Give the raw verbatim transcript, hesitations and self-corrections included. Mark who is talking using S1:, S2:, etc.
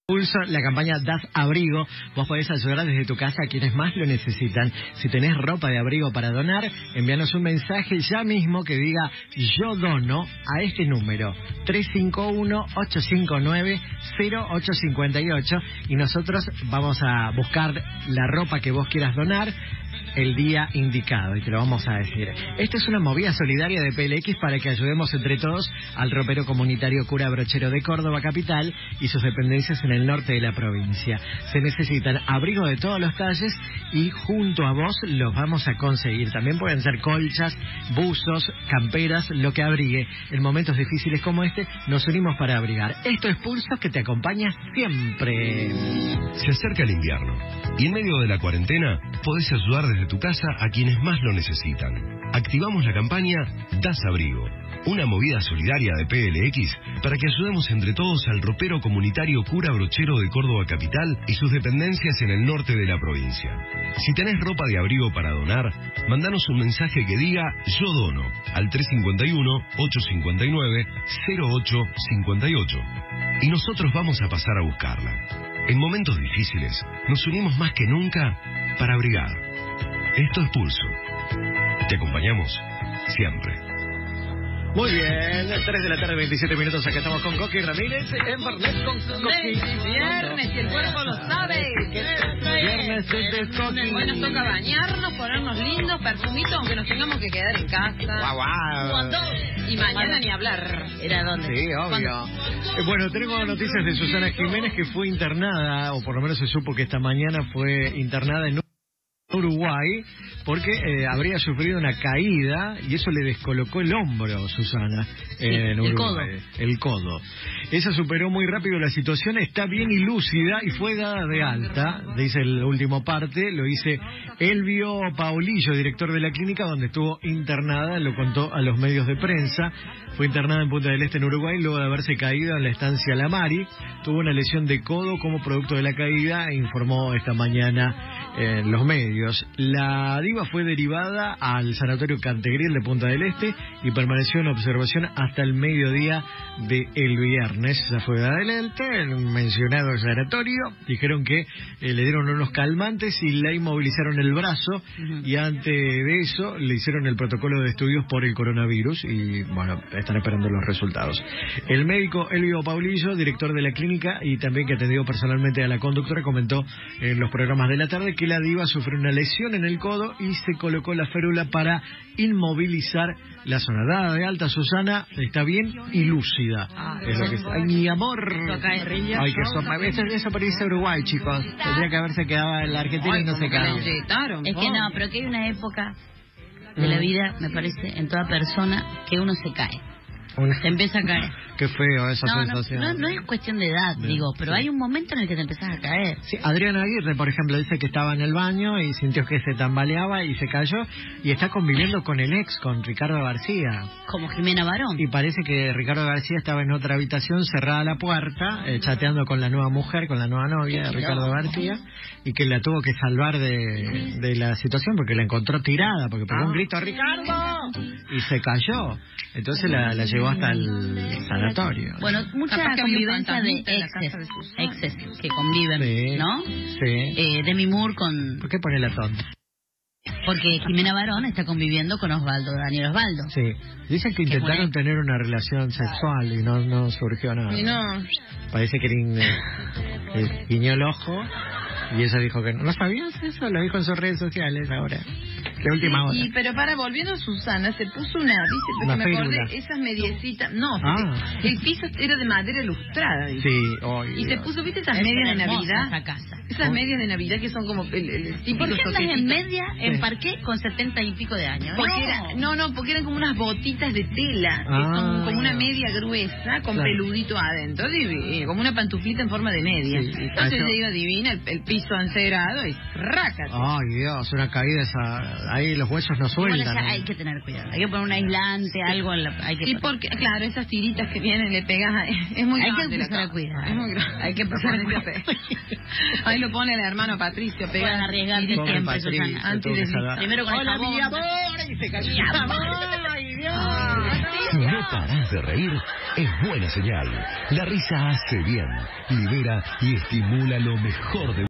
S1: Pulso, la campaña Das Abrigo. Vos podés ayudar desde tu casa a quienes más lo necesitan. Si tenés ropa de abrigo para donar, envíanos un mensaje ya mismo que diga yo dono a este número tres cinco uno, ocho cinco nueve, cero ocho cinco ocho y nosotros vamos a buscar la ropa que vos quieras donar el día indicado y te lo vamos a decir. Esta es una movida solidaria de P L X para que ayudemos entre todos al ropero comunitario Cura Brochero de Córdoba capital y sus dependencias en el norte de la provincia. Se necesitan abrigos de todos los talles y junto a vos los vamos a conseguir. También pueden ser colchas, buzos, camperas, lo que abrigue. En momentos difíciles como este nos unimos para abrigar. Esto es Pulso que te acompaña siempre.
S2: Se acerca el invierno y en medio de la cuarentena podés ayudar desde tu casa a quienes más lo necesitan. Activamos la campaña Das Abrigo, una movida solidaria de P L X para que ayudemos entre todos al ropero comunitario Cura Brochero de Córdoba capital y sus dependencias en el norte de la provincia. Si tenés ropa de abrigo para donar, mandanos un mensaje que diga yo dono al tres cinco uno, ocho cinco nueve, cero ocho cinco ocho y nosotros vamos a pasar a buscarla. En momentos difíciles nos unimos más que nunca para abrigar. Esto es Pulso. Te acompañamos siempre.
S1: Muy bien, tres de la tarde, veintisiete minutos. Acá estamos con Coqui Ramírez en Fernet con Coqui.
S3: Viernes, y el cuerpo lo sabe.
S1: Viernes de Coqui.
S3: Hoy nos toca bañarnos, ponernos lindos, perfumitos, aunque nos tengamos que quedar en casa.
S1: Guau, guau.
S3: Y mañana ni hablar. ¿Era dónde?
S1: Sí, obvio. Eh, bueno, tenemos noticias de Susana Jiménez, que fue internada, o por lo menos se supo que esta mañana fue internada en Uruguay porque eh, habría sufrido una caída y eso le descolocó el hombro, Susana,
S3: sí,
S1: en Uruguay.
S3: El codo.
S1: El codo. Ella superó muy rápido la situación, está bien y lúcida y fue dada de alta, dice el último parte, lo dice Elvio Paulillo, director de la clínica donde estuvo internada, lo contó a los medios de prensa. Fue internada en Punta del Este, en Uruguay, luego de haberse caído en la estancia La Mari. Tuvo una lesión de codo como producto de la caída, informó esta mañana en los medios. La diva fue derivada al sanatorio Cantegril de Punta del Este y permaneció en observación hasta el mediodía del viernes. Esa fue dada de alta, el mencionado sanatorio. Dijeron que eh, le dieron unos calmantes y le inmovilizaron el brazo, uh-huh. y antes de eso le hicieron el protocolo de estudios por el coronavirus y, bueno, están esperando los resultados. El médico Elvio Paulillo, director de la clínica y también que atendió personalmente a la conductora, comentó en los programas de la tarde que la diva sufrió una lesión en el codo y se colocó la férula para inmovilizar la zona. Dada de alta, Susana está bien y lúcida. Ah, es lo que ay, mi amor. Ay, que sopa. Eso, eso parece Uruguay, chicos. Tendría que haberse quedado en la Argentina. Ay, y no se quedó.
S3: Es que no, pero que hay una época de la vida, me parece, en toda persona, que uno se cae. Una... Se empieza a caer.
S1: Qué feo esa
S3: no,
S1: sensación.
S3: No, no, no es cuestión de edad, Bien, digo, pero sí. Hay un momento en el que te empezás a caer.
S1: Sí, Adriana Aguirre, por ejemplo, dice que estaba en el baño y sintió que se tambaleaba y se cayó y está conviviendo con el ex, con Ricardo García.
S3: Como Jimena Barón.
S1: Y parece que Ricardo García estaba en otra habitación, cerrada la puerta, eh, chateando con la nueva mujer, con la nueva novia de Ricardo García, y que la tuvo que salvar de, de la situación porque la encontró tirada, porque pegó un grito, ¡Ricardo! Y se cayó. Entonces la, la llevó hasta el sanatorio.
S3: Bueno, mucha convivencia de exes, exes que conviven, sí, ¿no?
S1: Sí.
S3: Eh, Demi Moore con...
S1: ¿Por qué pone la tonta?
S3: Porque Jimena Barón está conviviendo con Osvaldo, Daniel Osvaldo.
S1: Sí. Dicen que intentaron tener una relación sexual y no, no surgió nada.
S3: Y no.
S1: Parece que le guiñó el ojo y ella dijo que no. ¿No sabías eso? Lo dijo en sus redes sociales ahora. De última hora.
S3: Y, pero para, volviendo a Susana, se puso una, dice, porque me acordé, esas mediecitas, no,
S1: ah.
S3: el piso era de madera lustrada, dice.
S1: Sí, oh,
S3: y Dios. Se puso, ¿viste esas es medias de Navidad? Esa casa. Esas oh. medias de Navidad que son como el, el, el típico. ¿Y por qué andas en media, en sí. parqué, con setenta y pico de años? Porque no. Era, no, no, porque eran como unas botitas de tela, ah. que son como una media gruesa, con claro. peludito adentro, divino, como una pantuflita en forma de media. Sí, entonces yo digo, divina, el, el piso encerado y rácate.
S1: Ay, Dios, una caída esa... Ahí los huesos no sueltan.
S3: Bueno, hay que tener cuidado. Hay que poner un aislante, algo en la... Hay que sí, porque, claro, esas tiritas que vienen le pegas... A... Es muy grande. Hay que empezar a cuidar. Es muy grande. Hay que empezar a cuidar. Ahí lo pone el hermano Patricio. Pegan a arriesgarte siempre, Susana. Antes de... Primero con el jabón.
S1: ¡Hola, mi amor! Y se cayó. ¡Mi amor! ¡Ay, Dios!
S2: Si no parás de reír, es buena señal. La risa hace bien, libera y estimula lo mejor de